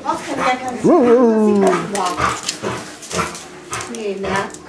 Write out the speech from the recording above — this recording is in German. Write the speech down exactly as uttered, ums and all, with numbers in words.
brauchst keinen Wecker. Das sieht das überhaupt. Nee, ne?